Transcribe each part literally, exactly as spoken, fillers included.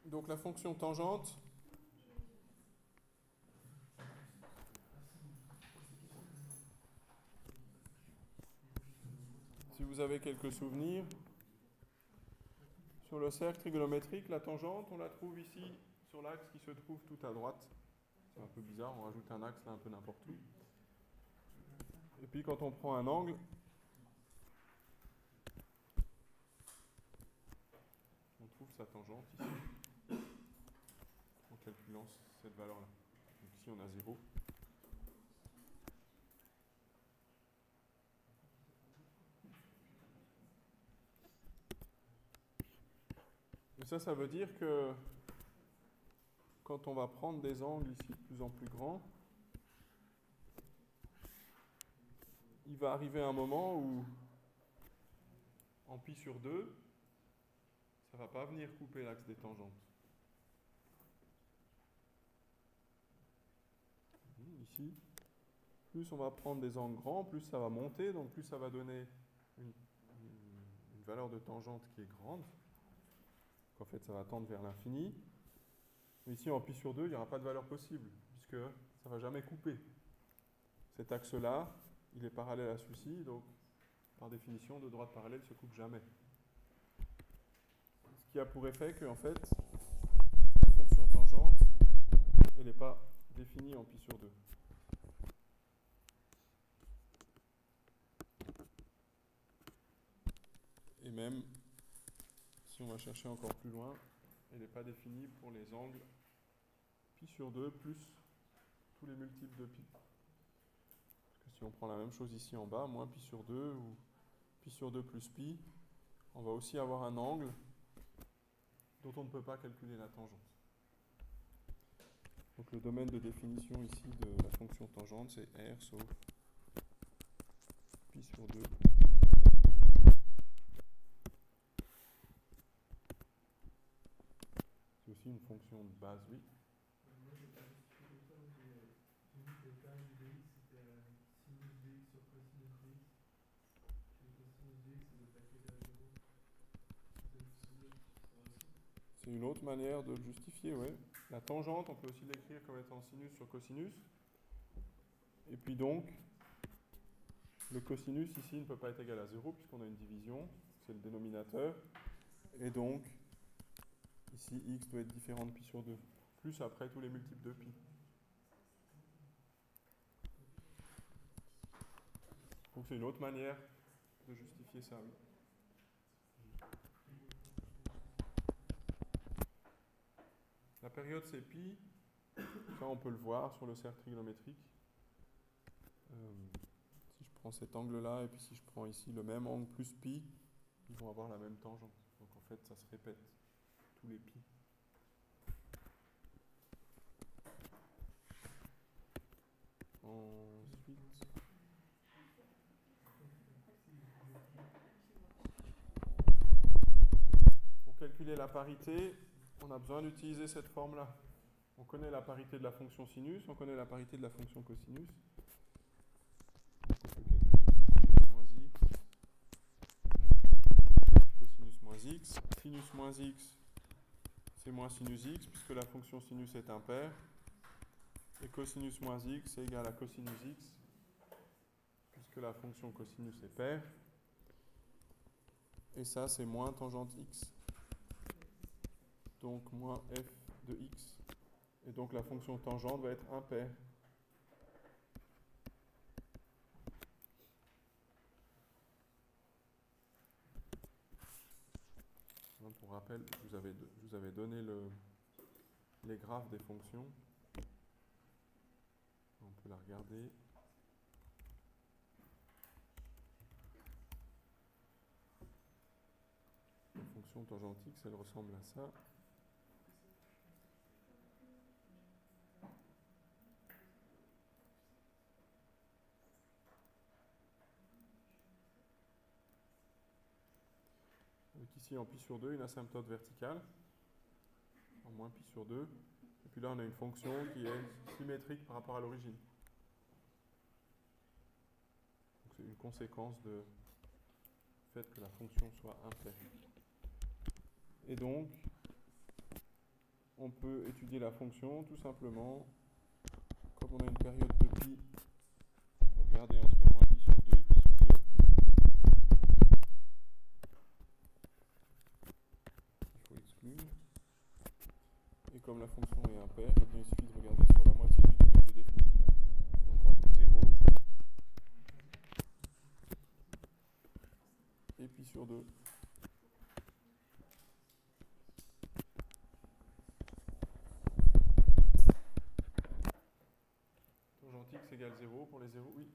Donc la fonction tangente, si vous avez quelques souvenirs, sur le cercle trigonométrique, la tangente, on la trouve ici sur l'axe qui se trouve tout à droite. C'est un peu bizarre, on rajoute un axe là un peu n'importe où. Et puis quand on prend un angle, on trouve sa tangente ici, en calculant cette valeur-là. Donc ici on a zéro. Et ça, ça veut dire que quand on va prendre des angles ici de plus en plus grands, il va arriver un moment où, en pi sur deux, ça ne va pas venir couper l'axe des tangentes. Ici, plus on va prendre des angles grands, plus ça va monter, donc plus ça va donner une, une, une valeur de tangente qui est grande. En fait, ça va tendre vers l'infini. Mais ici, en pi sur deux, il n'y aura pas de valeur possible, puisque ça ne va jamais couper. Cet axe-là, il est parallèle à celui-ci, donc par définition, deux droites parallèles ne se coupent jamais. Ce qui a pour effet que, en fait, la fonction tangente, elle n'est pas définie en pi sur deux. Et même, si on va chercher encore plus loin, elle n'est pas définie pour les angles pi sur deux plus tous les multiples de pi. Parce que si on prend la même chose ici en bas, moins pi sur deux ou pi sur deux plus pi, on va aussi avoir un angle dont on ne peut pas calculer la tangente. Donc le domaine de définition ici de la fonction tangente, c'est R sauf pi sur deux. C'est aussi une fonction de base, oui. C'est une autre manière de le justifier, oui. La tangente, on peut aussi l'écrire comme étant sinus sur cosinus. Et puis donc, le cosinus ici ne peut pas être égal à zéro puisqu'on a une division, c'est le dénominateur. Et donc, ici, x doit être différent de pi sur deux, plus après tous les multiples de pi. Donc c'est une autre manière de justifier ça, oui. La période c'est pi, ça on peut le voir sur le cercle trigonométrique. Euh, si je prends cet angle-là et puis si je prends ici le même angle plus pi, ils vont avoir la même tangente. Donc en fait ça se répète, tous les pi. Ensuite, pour calculer la parité, on a besoin d'utiliser cette forme-là. On connaît la parité de la fonction sinus, on connaît la parité de la fonction cosinus. X. Sinus moins x, c'est moins sinus x, puisque la fonction sinus est impaire. Et cosinus moins x est égal à cosinus x, puisque la fonction cosinus est paire. Et ça, c'est moins tangente x. Donc, moins f de x. Et donc, la fonction tangente va être impaire. Pour rappel, je vous avais, je vous avais donné le, les graphes des fonctions. On peut la regarder. La fonction tangente x, elle ressemble à ça. Donc ici, en pi sur deux, une asymptote verticale, en moins pi sur deux. Et puis là, on a une fonction qui est symétrique par rapport à l'origine. Donc c'est une conséquence de fait que la fonction soit impaire. Et donc, on peut étudier la fonction tout simplement. Comme on a une période de pi, on peut regarder entre moins pi sur deux et pi sur deux. Il faut exclure. Et comme la fonction est impaire, eh bien, il suffit de regarder sur la moitié du domaine de définition. Donc entre zéro et pi sur deux. Tangente x égale zéro pour les zéros, oui.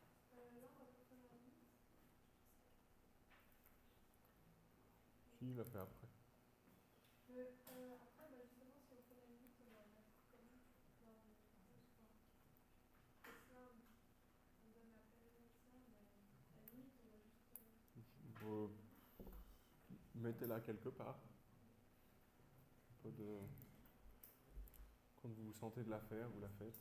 Si, il l'a fait après. Euh, euh, après, bah, justement, si on fait la limite, on va la mettre comment dans le ça, on donne la période ça, mais la limite, on va juste. Euh, Mettez-la quelque part. Un peu de... Quand vous vous sentez de la faire, vous la faites.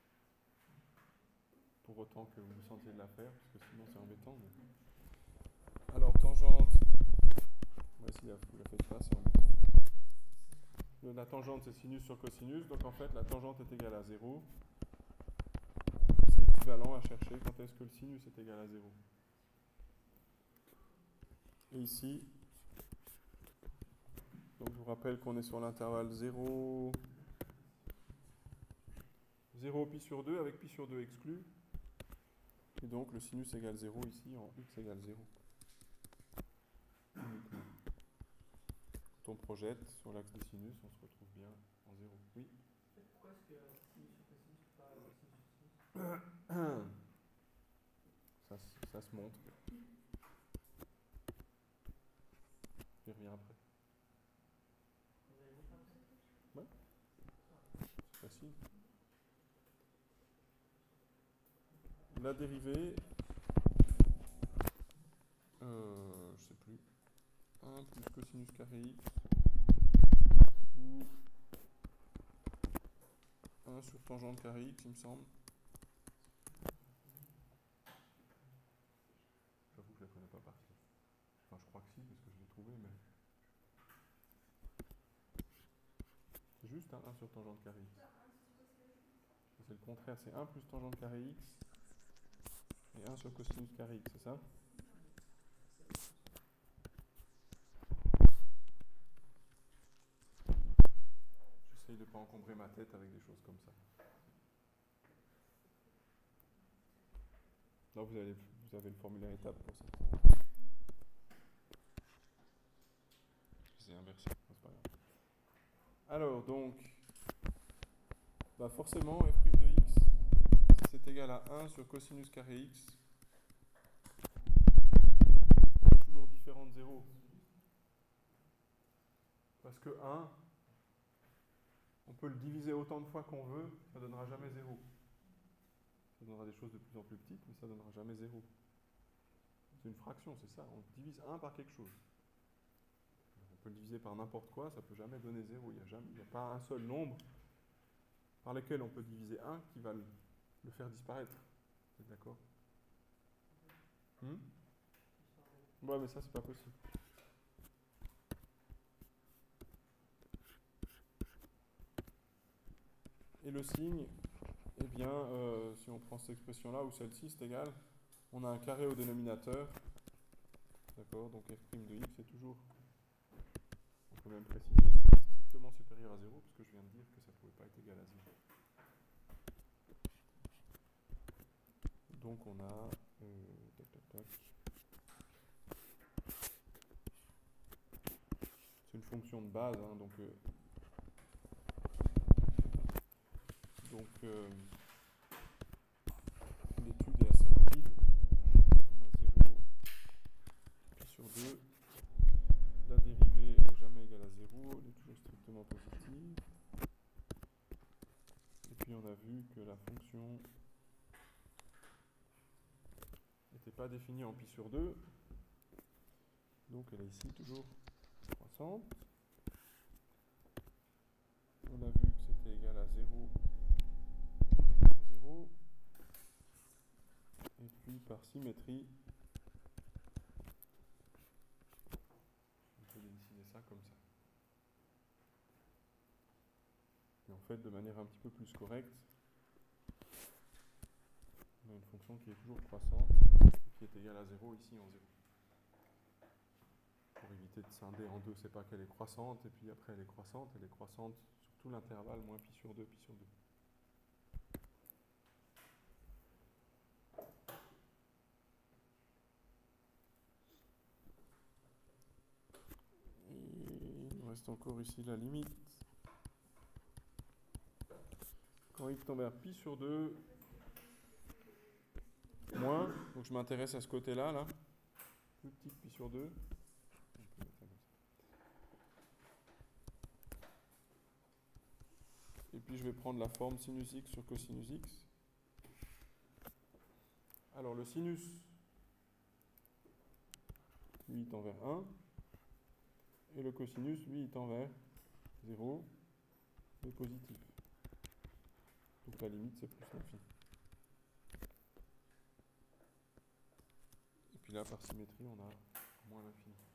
Pour autant que vous vous sentiez de la faire, parce que sinon c'est embêtant. Mais... Alors, tangente. Ouais, si vous la faites pas, c'est embêtant. La tangente, c'est sinus sur cosinus. Donc en fait, la tangente est égale à zéro. C'est équivalent à chercher quand est-ce que le sinus est égal à zéro. Et ici, donc je vous rappelle qu'on est sur l'intervalle zéro, zéro pi sur deux avec pi sur deux exclu. Et donc le sinus égale zéro ici en x égale zéro. Uniquement. Quand on projette sur l'axe des sinus, on se retrouve bien en zéro. Oui. Pourquoi est-ce que sinus sur cosinus, pas sinus sur sinus? ça, ça se montre. Je reviens après. Vous allez montrer après? Ouais. C'est facile. La dérivée, euh, je sais plus, un plus cosinus carré x, ou un sur tangente carré x, il me semble. J'avoue que je ne la connais pas par cœur. Enfin, je crois que si, parce que je l'ai trouvé, mais... C'est juste hein, un sur tangente carré x. C'est le contraire, c'est un plus tangente carré x, et un sur cosinus carré x, c'est ça? J'essaye de ne pas encombrer ma tête avec des choses comme ça. Là, vous avez, vous avez le formulaire étape pour ça. C'est inversé, c'est pas grave. Alors, donc, bah forcément, f' de x, si c'est égal à un sur cosinus carré x, c'est toujours différent de zéro. Parce que un, on peut le diviser autant de fois qu'on veut, ça ne donnera jamais zéro. Ça donnera des choses de plus en plus petites, mais ça ne donnera jamais zéro. C'est une fraction, c'est ça. On divise un par quelque chose. On peut le diviser par n'importe quoi, ça ne peut jamais donner zéro. Il n'y a, jamais, il n'y a pas un seul nombre par lequel on peut diviser un qui va le, le faire disparaître. Vous êtes d'accord? hmm Ouais, mais ça, c'est pas possible. Et le signe, eh bien, euh, si on prend cette expression-là, ou celle-ci, c'est égal, on a un carré au dénominateur. D'accord? Donc f' de x est toujours, on peut même préciser ici, strictement supérieur à zéro, parce que je viens de dire que ça ne pouvait pas être égal à zéro. Donc on a... Euh, tac, tac, tac. C'est une fonction de base, hein, donc... Euh, donc... Euh, l'étude est assez rapide. On a zéro, pi sur deux. La dérivée elle n'est jamais égale à zéro, elle est toujours strictement positive. Et puis on a vu que la fonction n'était pas définie en pi sur deux. Donc elle est ici toujours croissante. On a vu que c'était égal à zéro en zéro. Et puis par symétrie, on peut dessiner ça comme ça. fait, de manière un petit peu plus correcte, on a une fonction qui est toujours croissante, qui est égale à zéro ici en zéro. Pour éviter de scinder en deux, c'est pas qu'elle est croissante, et puis après elle est croissante, elle est croissante sur tout l'intervalle, moins pi sur deux, pi sur deux. Et il nous reste encore ici la limite. Quand x tend vers pi sur deux, moins, donc je m'intéresse à ce côté-là, là, plus petit que pi sur deux. Et puis je vais prendre la forme sinus x sur cosinus x. Alors le sinus, lui, il tend vers un. Et le cosinus, lui, il tend vers zéro, mais positif. Donc la limite, c'est plus l'infini. Et puis là, par symétrie, on a moins l'infini.